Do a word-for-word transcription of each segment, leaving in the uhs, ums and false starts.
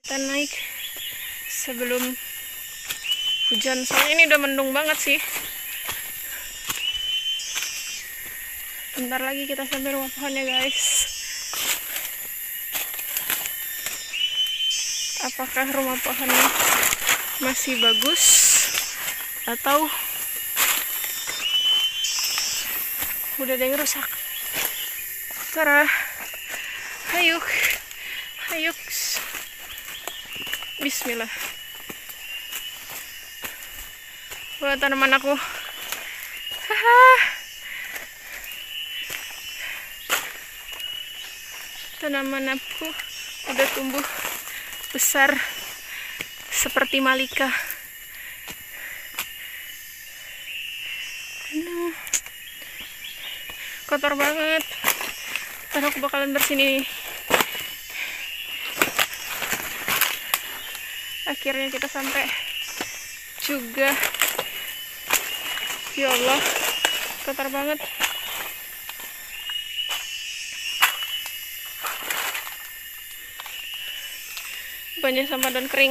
Kita naik sebelum hujan, soalnya ini udah mendung banget sih. Bentar lagi kita sampai rumah pohonnya guys. Apakah rumah pohonnya masih bagus atau udah ada yang rusak? Tara, hayuk, hayuk, bismillah. Wah, tanaman aku, haha, tanaman aku udah tumbuh besar seperti Malika. Aduh, kotor banget. Ntar aku bakalan bersihin ini. Akhirnya kita sampai juga. Ya Allah, kotor banget. Banyak sampah dan kering.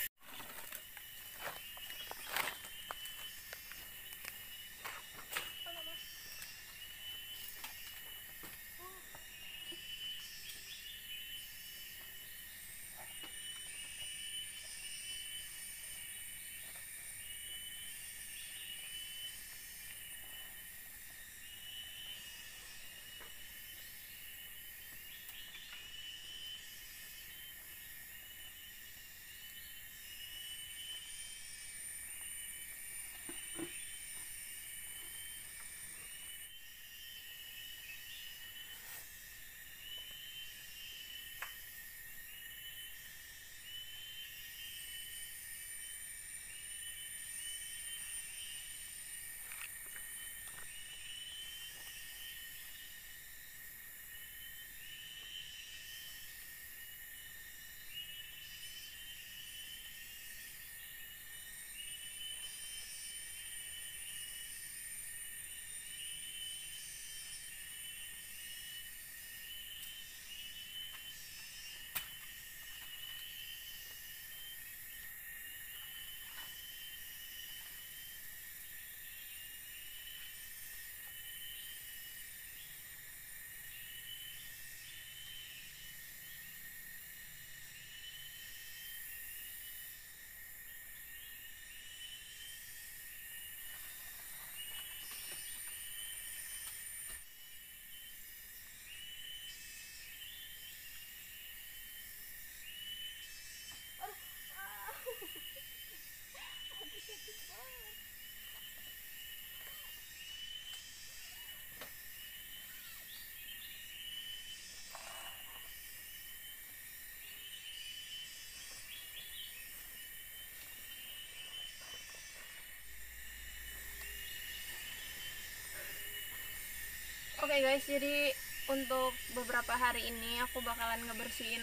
Oke okay guys, jadi untuk beberapa hari ini aku bakalan ngebersihin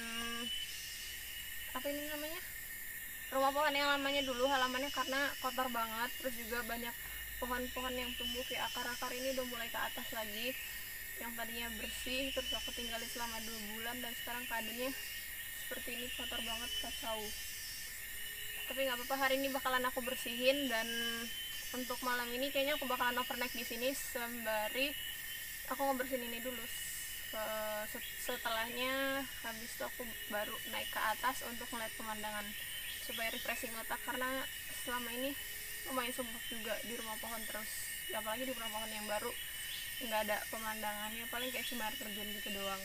apa ini namanya, rumah pohon yang lamanya dulu, halamannya karena kotor banget. Terus juga banyak pohon-pohon yang tumbuh kayak akar-akar ini udah mulai ke atas lagi, yang tadinya bersih terus aku tinggalin selama dua bulan dan sekarang keadaannya seperti ini, kotor banget, kacau. Tapi nggak apa-apa, hari ini bakalan aku bersihin. Dan untuk malam ini kayaknya aku bakalan overnight di sini sembari aku ngebersihin ini dulu. Setelahnya habis itu aku baru naik ke atas untuk melihat pemandangan supaya refreshing otak, karena selama ini lumayan sumpah juga di rumah pohon terus, apalagi di rumah pohon yang baru nggak ada pemandangannya, paling kayak cuma air terjun gitu doang.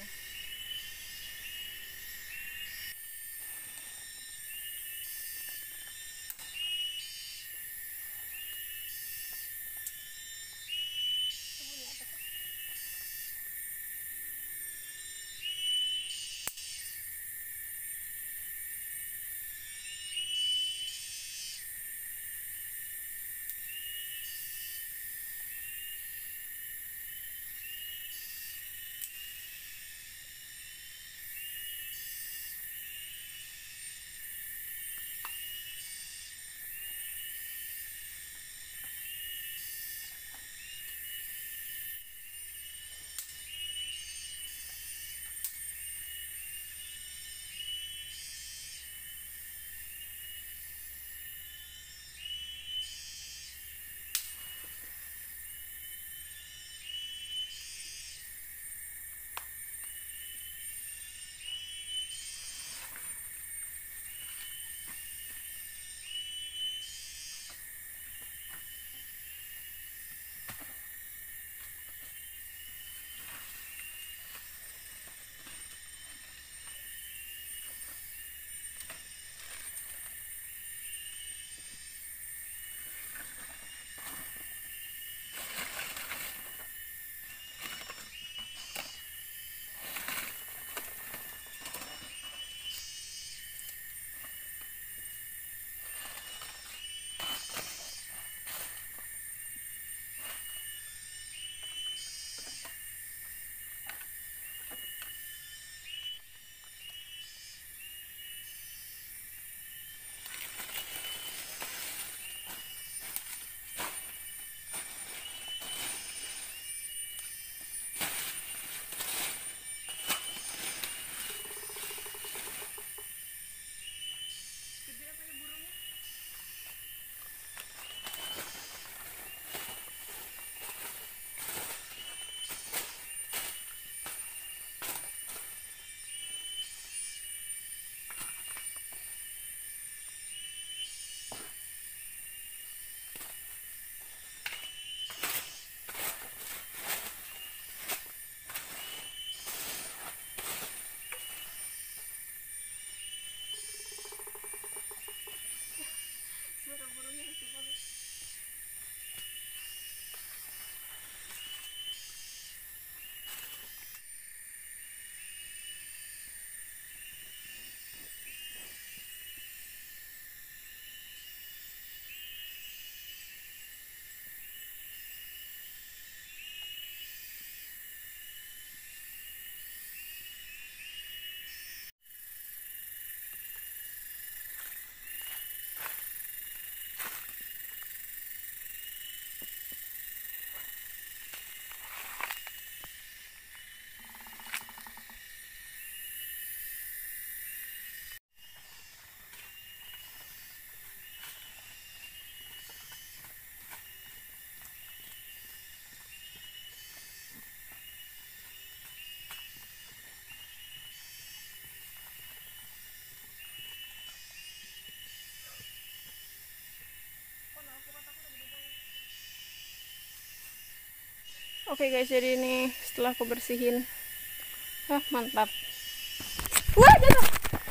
Oke guys, jadi ini setelah aku bersihin, ah mantap. Wah jatuh.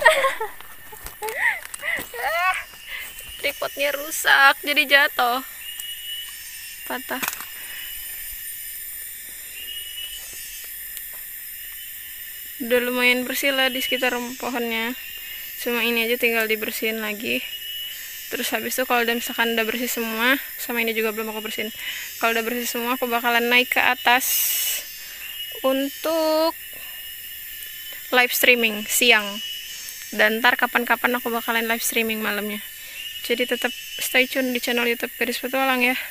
Ah, tripodnya rusak, jadi jatuh, patah. Udah lumayan bersih lah di sekitar pohonnya. Cuma ini aja tinggal dibersihin lagi. Terus habis itu kalau udah misalkan udah bersih semua, sama ini juga belum aku bersihin. Kalau udah bersih semua, aku bakalan naik ke atas untuk live streaming siang. Dan ntar kapan-kapan aku bakalan live streaming malamnya. Jadi tetap stay tune di channel YouTube Gadis Petualang ya.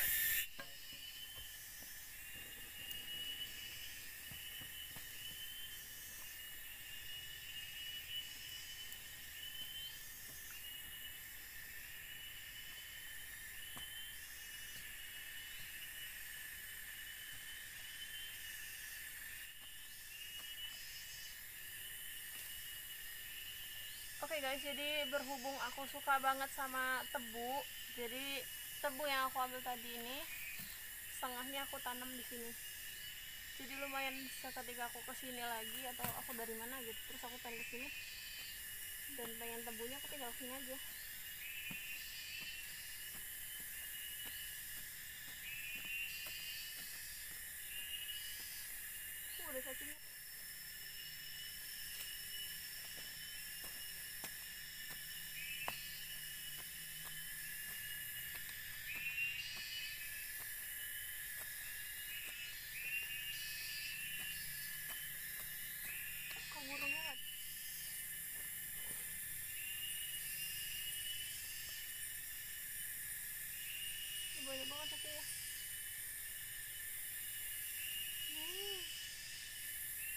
Oke okay guys, jadi berhubung aku suka banget sama tebu, jadi tebu yang aku ambil tadi ini setengahnya aku tanam di sini. Jadi lumayan bisa ketika aku kesini lagi atau aku dari mana gitu, terus aku pengen kesini dan pengen tebunya, aku tinggal sini aja. Uh, udah cacingnya. Kok burungnya nggak? Banyak banget cacingnya. Hmm.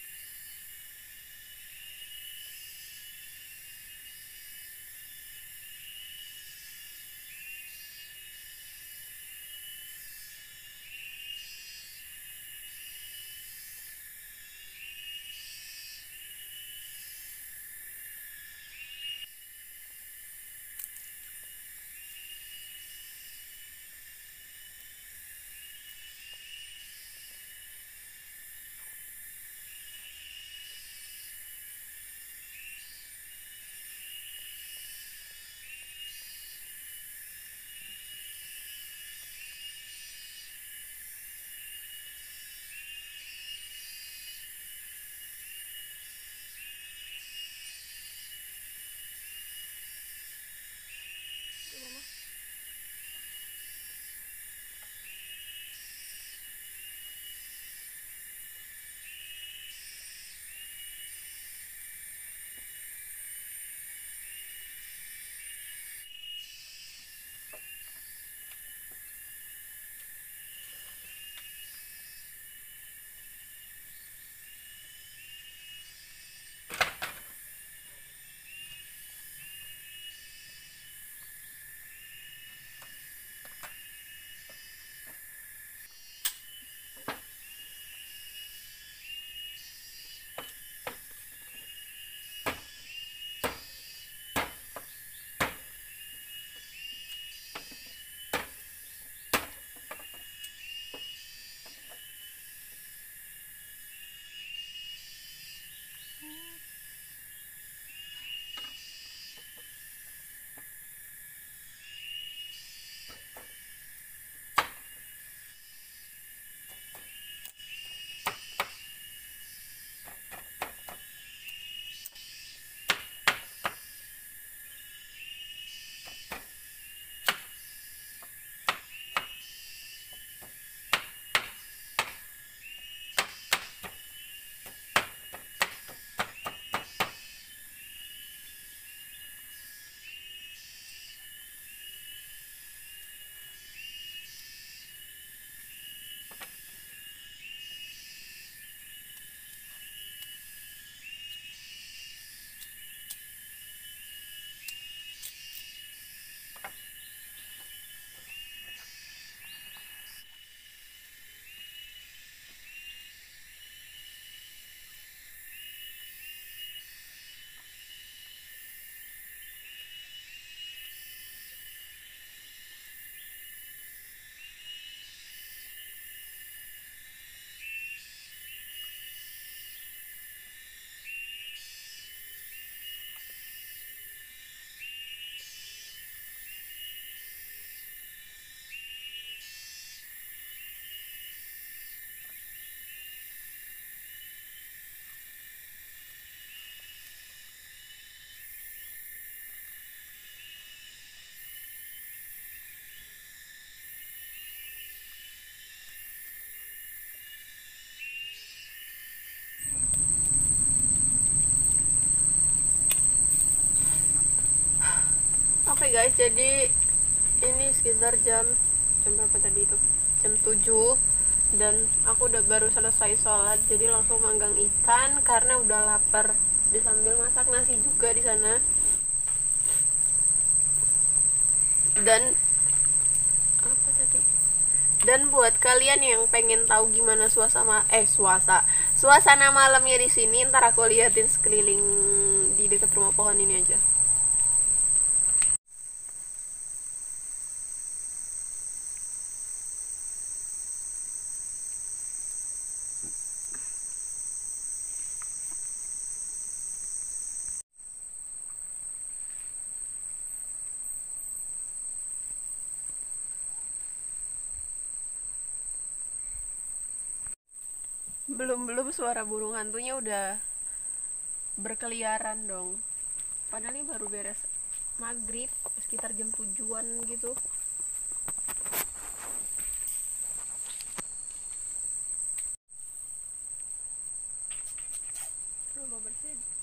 Oke guys, jadi ini sekitar jam jam berapa tadi itu? Jam tujuh, dan aku udah baru selesai sholat, jadi langsung manggang ikan karena udah lapar. Di sambil masak nasi juga di sana. Dan apa tadi? Dan buat kalian yang pengen tahu gimana suasana eh suasa suasana malamnya di sini, ntar aku liatin sekeliling di dekat rumah pohon ini aja. Belum-belum suara burung hantunya udah berkeliaran dong. Padahal ini baru beres maghrib, sekitar jam tujuan gitu. Rumah bersih.